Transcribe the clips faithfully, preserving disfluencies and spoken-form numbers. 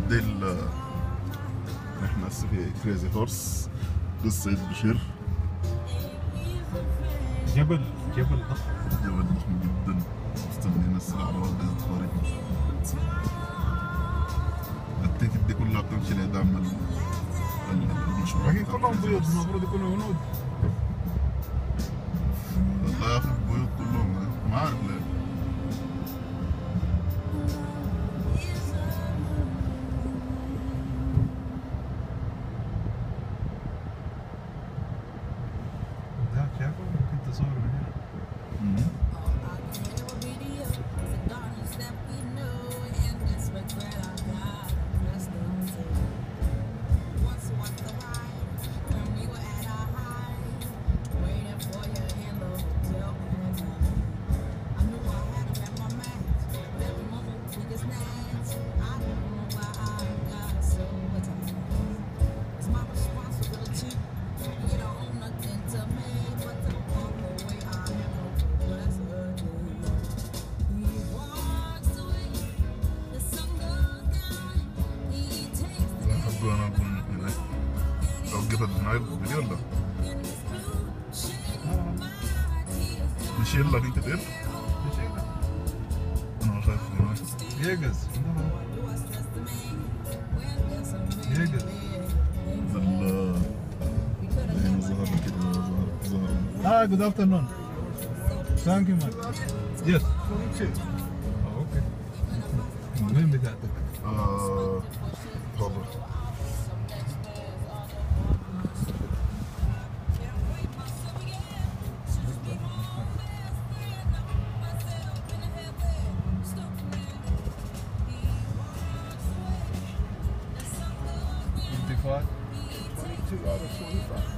دي ال احنا هسه في كريزي هورس للسيد بشير. جبل جبل ضخم جبل ضخم جدا. مستنيين هسه العربات دي تتفرج. التيكت دي كلها بتمشي لإدعام المشروع. لكن كلهم بيض، المفروض يكونوا هنود. والله يا اخي البيوت كلهم ما عارف ليه. ده شايفه ممكن تصور من هنا. انا اقول هناك لو جبت هناك بدي ولا بشيل لك انت تقل؟ بشيلها. انا خايف هناك يقز يقز ال هنا ظهر لي كده ظهر ظهر Ah, good afternoon. Thank you, man. Yes. Oh, okay. وين بتاعتك؟ آه تفضل. twenty-five. twenty-two out of twenty-five.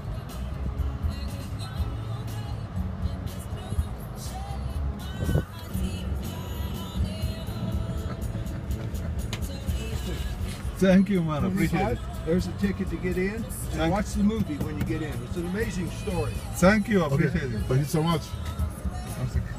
Thank you, man. Appreciate it. There's a ticket to get in. Just Thank watch the movie when you get in. It's an amazing story. Thank you. Okay. Appreciate it. Thank you so much. One second.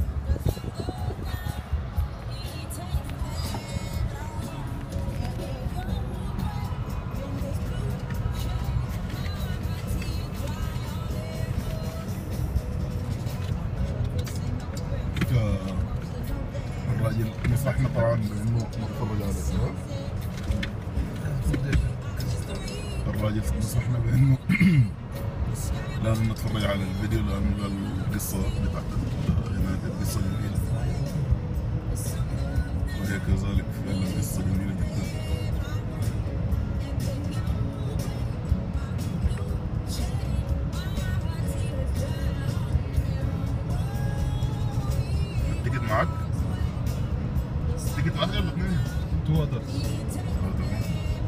الراجل نصحنا طبعا انه نتفرج على سوا. الراجل نصحنا بانه لازم نتفرج على الفيديو لانه القصه بتاعت هناك القصه جميله وهي كذلك فعلا قصه جميله جدا. التيكت معك؟ التيكت واحد ولا اثنين؟ Two others. اه تمام.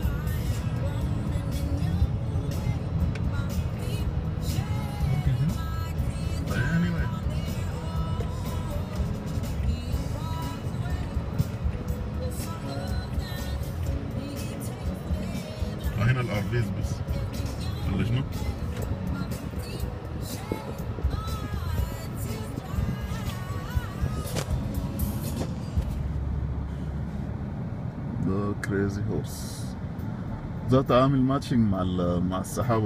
ممكن هنا؟ طيب anyway. آه هنا الارفيز بس ولا شنو؟ ده كريزي هورس ذات عامل ماتشنج مع مع السحابة.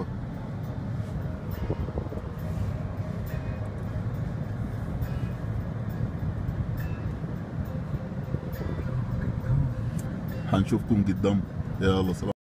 حنشوفكم قدام. يلا سلام.